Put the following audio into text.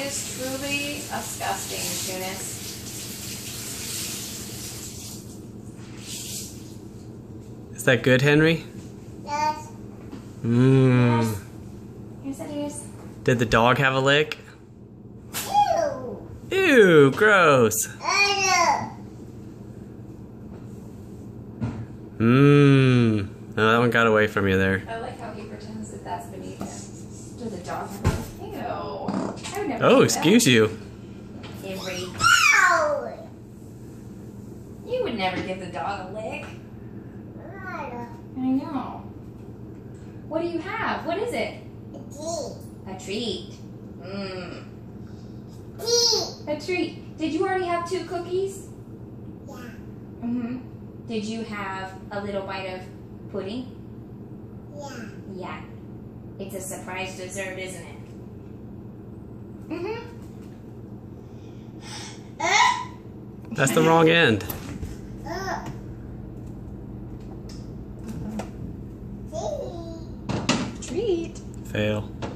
is truly disgusting, Tunis. Is that good, Henry? Yes. Mmm. Yes, it is. Did the dog have a lick? Ew. Ew, gross. Mmm. Oh, that one got away from you there. I like how he pretends that that's beneath him. Does the dog have a lick? Ew. I would never Oh, do excuse you. that. Henry. Ow. You would never give the dog a lick. I know. What do you have? What is it? A treat. Mmm. A treat. Did you already have 2 cookies? Yeah. Mm-hmm. Did you have a little bite of pudding? Yeah. Yeah. It's a surprise dessert, isn't it? Mm-hmm. That's the wrong end. Treat. Fail.